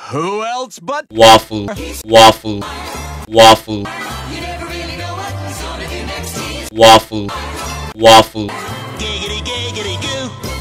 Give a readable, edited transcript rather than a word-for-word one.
Who else but Waffle, waffle, waffle, You never really know what he's gonna do next. waffle, waffle. giggity giggity goo.